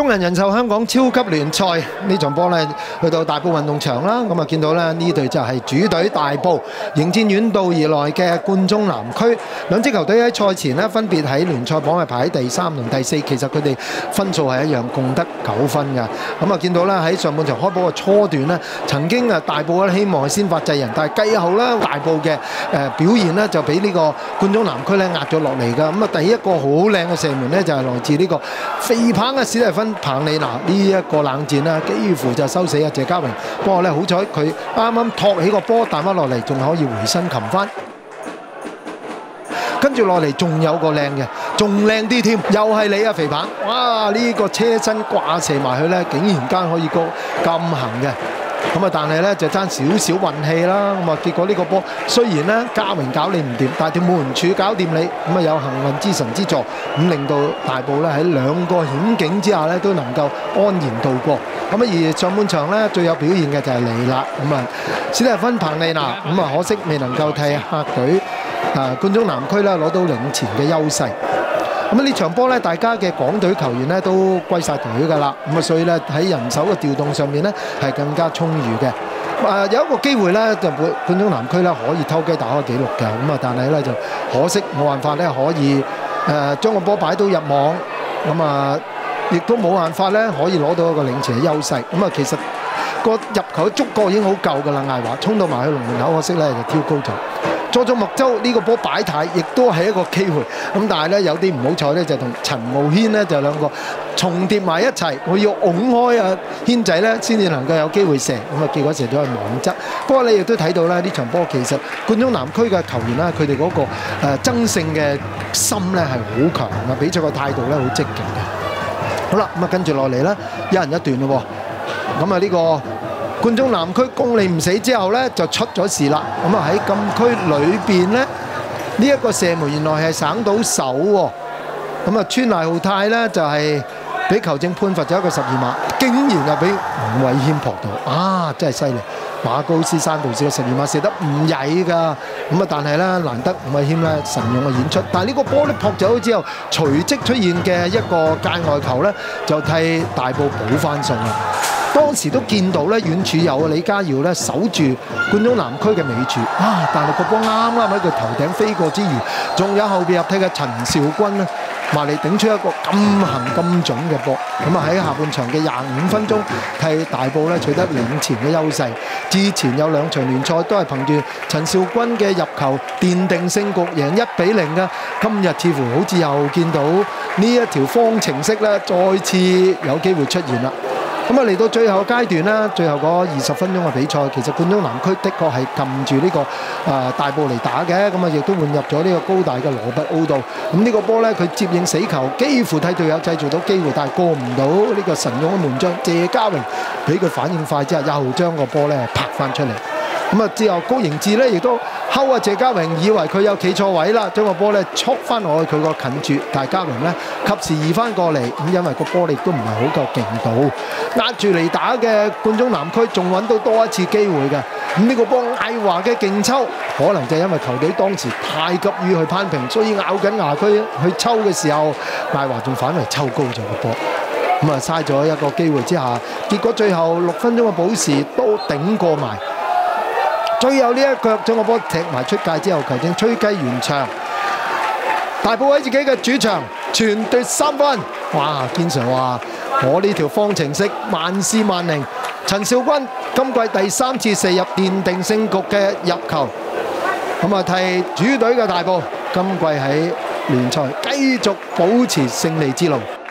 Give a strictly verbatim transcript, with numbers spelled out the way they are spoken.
工人人壽香港超級聯賽呢場波呢，去到大埔運動場啦，咁啊見到咧呢隊就係主隊大埔迎戰遠道而來嘅冠忠南區，兩支球隊喺賽前呢，分別喺聯賽榜係排喺第三同第四，其實佢哋分數係一樣，共得九分㗎。咁啊見到咧喺上半場開波嘅初段呢，曾經啊大埔咧希望係先發制人，但係繼後咧大埔嘅誒表現呢，就俾呢個冠忠南區咧壓咗落嚟㗎。咁啊第一個好靚嘅射門呢，就係來自呢個肥棒嘅史蒂芬彭利拿，呢一個冷戰啦，幾乎就收死阿謝家榮。不過咧好彩佢啱啱托起個波彈翻落嚟，仲可以回身擒翻。跟住落嚟仲有個靚嘅，仲靚啲添，又係你啊肥棒！哇！呢個車身掛射埋去咧，竟然間可以個咁行嘅。咁啊，但係咧就爭少少運氣啦。咁啊，結果呢個波雖然咧家榮搞你唔掂，但係條門柱搞掂你。咁啊，有幸運之神之助，咁令到大埔咧喺兩個險境之下咧都能夠安然度過。咁啊，而上半場咧最有表現嘅就係你啦。咁啊，史蒂芬彭利拿，咁啊可惜未能夠替客隊啊冠忠南區咧攞到領前嘅優勢。咁啊呢場波咧，大家嘅港隊球員咧都歸晒隊㗎啦。咁啊，所以咧喺人手嘅調動上面咧係更加充裕嘅。誒有一個機會咧，就冠忠南區咧可以偷雞打開紀錄嘅。咁啊，但係咧就可惜冇辦法咧可以誒將個波擺到入網。咁啊，亦都冇辦法咧可以攞到一個領前嘅優勢。咁啊，其實個入球嘅觸覺已經好夠㗎啦。艾華衝到埋去龍門口，可惜咧就挑高咗。佐佐麥洲呢個波擺態，亦都係一個機會。咁但係咧有啲唔好彩咧，就同陳浩軒咧就兩個重疊埋一齊，我要拱開啊軒仔咧，先至能夠有機會射。咁啊，結果射咗去網側。不過你亦都睇到咧，呢場波其實冠忠南區嘅球員咧，佢哋嗰個誒爭勝嘅心咧係好強啊，比賽個態度咧好積極嘅。好啦，咁啊跟住落嚟咧，一人一段咯喎。咁啊呢個冠忠南區攻你唔死之後呢，就出咗事啦。咁啊喺禁區裏邊呢，呢一個射門原來係省到手喎。咁啊，川賴浩泰呢，就係俾球證判罰咗一個十二碼，竟然又俾吳偉謙撲到，啊真係犀利！馬高斯山道士嘅十二碼射得唔曳㗎。咁啊，但係呢，難得吳偉謙呢神勇嘅演出。但係呢個波咧撲走之後，隨即出現嘅一個界外球呢，就替大埔補翻數啦。當時都見到咧，遠處有李家耀咧守住冠忠南區嘅尾柱啊！但係個波啱啱喺佢頭頂飛過之餘，仲有後邊入踢嘅陳肇鈞咧，埋嚟頂出一個咁行咁準嘅波。咁啊喺下半場嘅廿五分鐘，替大埔咧取得領前嘅優勢。之前有兩場聯賽都係憑住陳肇鈞嘅入球奠定勝局，贏一比零嘅。今日似乎好似又見到呢一條方程式咧，再次有機會出現啦。咁啊嚟到最後階段啦，最後嗰二十分鐘嘅比賽，其實冠忠南區的確係撳住呢個啊大埔嚟打嘅，咁啊亦都換入咗呢個高大嘅羅拔奧道。咁呢個波咧，佢接應死球，幾乎替隊友製造到機會，但係過唔到呢個神勇嘅門將謝家榮，俾佢反應快之後，又將個波咧拍翻出嚟。咁啊之後高盈志咧亦都睺啊謝家榮，以為佢有企錯位啦，將個波咧戳翻落去佢個近柱，但係家榮咧及時移翻過嚟，咁因為個波力都唔係好夠勁度，壓住嚟打嘅冠忠南區仲揾到多一次機會嘅。咁呢個波艾華嘅勁抽，可能就係因為球隊當時太急於去攀平，所以咬緊牙區去抽嘅時候，艾華仲反為抽高咗個波。咁啊嘥咗一個機會之下，結果最後六分鐘嘅補時都頂過埋。最後呢一腳將個波踢埋出界之後，球證吹雞完場，大埔喺自己嘅主場全奪三分。哇！堅 Sir 話我呢條方程式萬試萬靈。陳肇鈞今季第三次射入奠定勝局嘅入球，咁啊替主隊嘅大埔今季喺聯賽繼續保持勝利之路。